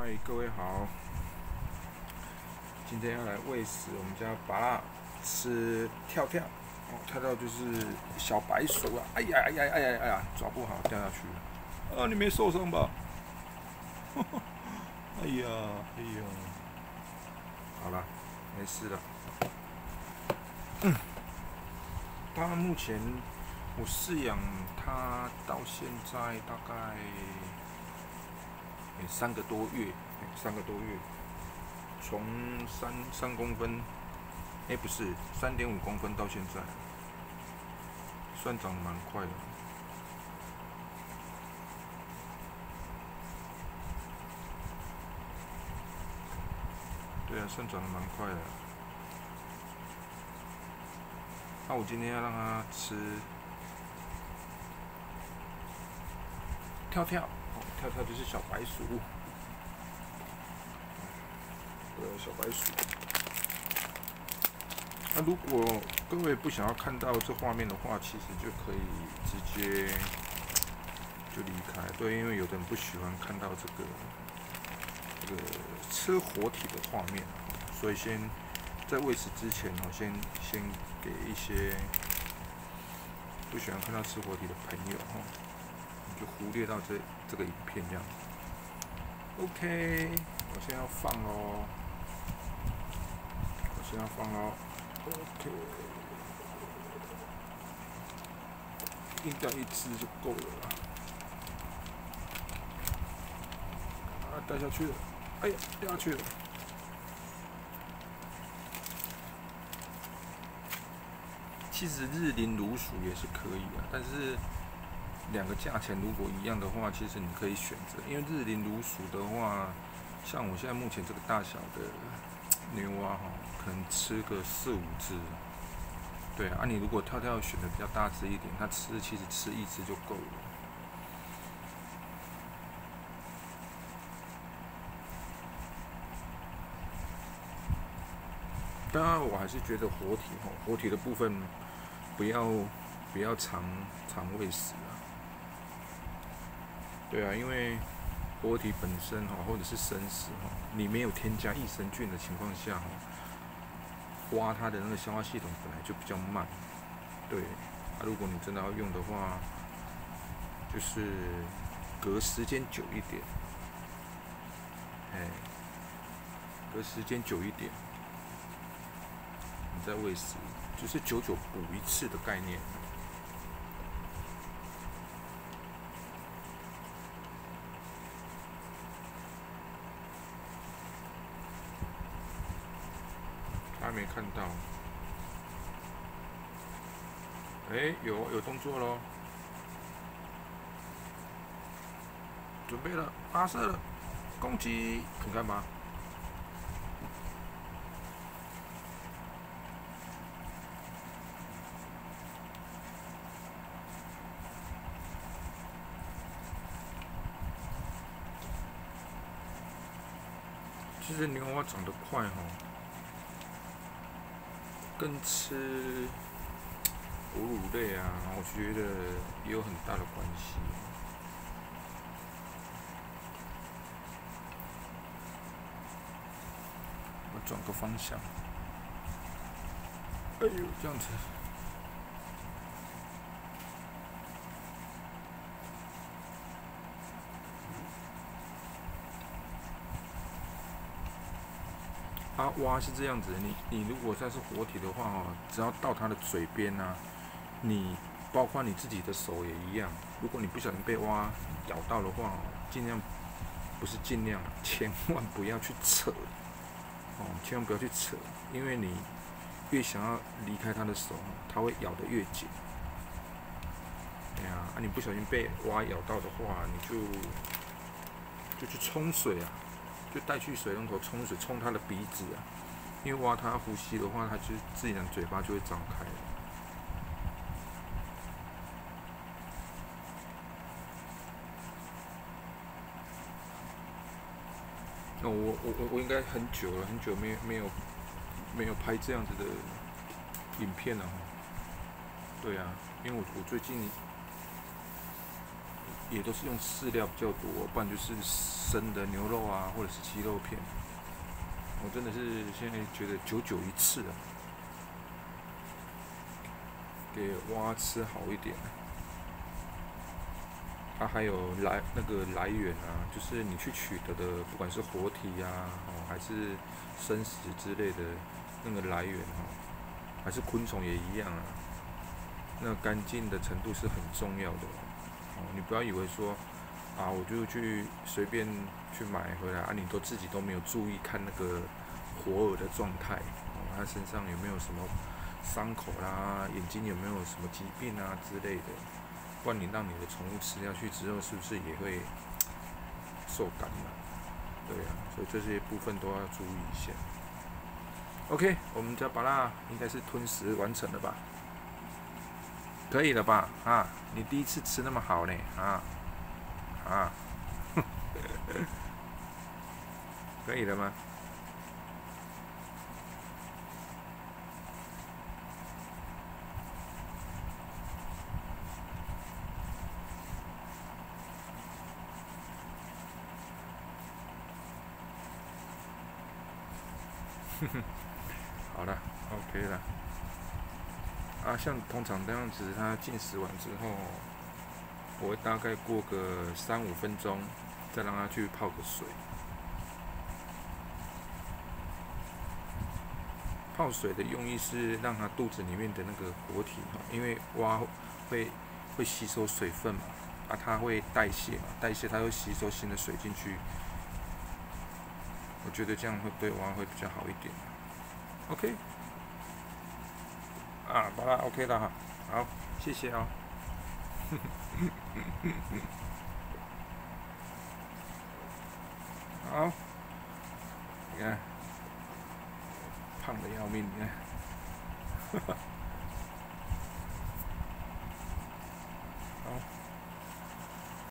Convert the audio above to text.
嗨，各位好，今天要来喂食我们家拔蜡吃跳跳。哦，跳跳就是小白鼠啊！哎呀哎呀哎呀哎呀，抓不好掉下去了。啊，你没受伤吧？哎呀哎呀，好了，没事了。它目前我饲养它到现在大概3个多月，3个多月，从3公分，不是3.5公分到现在，算长得蛮快的。对啊，算长得蛮快的。那我今天要让它吃跳跳，跳跳就是小白鼠，小白鼠。那如果各位不想要看到这画面的话，其实就可以直接就离开。对，因为有的人不喜欢看到这个吃活体的画面，所以先在喂食之前先给一些不喜欢看到吃活体的朋友你就忽略到这个影片这样子。OK， 我现在要放喽，OK， 应该一只就够了啦。啊，掉下去了！哎呀，掉下去了！其实日龄乳鼠也是可以的，但是两个价钱如果一样的话，其实你可以选择。因为日龄乳鼠的话，像我现在目前这个大小的牛啊，可能吃个4、5只。对啊，你如果跳跳选的比较大只一点，它其实吃1只就够了。当然，我还是觉得活体的部分不要常喂食啊。对啊，因为活体本身或者是生食你没有添加益生菌的情况下蛙它的那个消化系统本来就比较慢。对，如果你真的要用的话，就是隔时间久一点，隔时间久一点，你再喂食，就是久久补一次的概念。他没看到，有动作咯，准备了，发射了，攻击，你干嘛？其实牛蛙长得快跟吃哺乳类啊，我觉得也有很大的关系。我转个方向，哎呦，这样子。蛙是这样子，你如果算是活体的话只要到它的嘴边你包括你自己的手也一样。如果你不小心被蛙咬到的话千万不要去扯千万不要去扯，因为你越想要离开它的手它会咬得越紧。你不小心被蛙咬到的话，你就去冲水就带去水龙头冲水，冲它的鼻子因为蛙它呼吸的话，它就自然嘴巴就会张开了。我应该很久没有拍这样子的影片了对啊，因为我最近也都是用饲料比较多，不然就是生的牛肉啊，或者是鸡肉片。我真的是现在觉得久久一次啊，给蛙吃好一点。它还有那个来源啊，就是你去取得的，不管是活体啊，还是生食之类的那个来源还是昆虫也一样啊。那干净的程度是很重要的你不要以为说我就去随便去买回来你自己都没有注意看那个活饵的状态它身上有没有什么伤口啦，眼睛有没有什么疾病啊之类的。不然你让你的宠物吃下去之后，是不是也会受感染？对啊，所以这些部分都要注意一下。OK， 我们家巴拉应该是吞食完成了吧？可以了吧？你第一次吃那么好呢？可以了吗？好了 ，OK 了。像通常这样子，它进食完之后，我会大概过个3-5分钟，再让它去泡个水。泡水的用意是让它肚子里面的那个活体因为蛙会吸收水分嘛，它会代谢嘛，代谢它会吸收新的水进去。我觉得这样会对蛙会比较好一点。OK， 把它 OK 了哈，好，谢谢哦。好，你看，胖的要命，你看。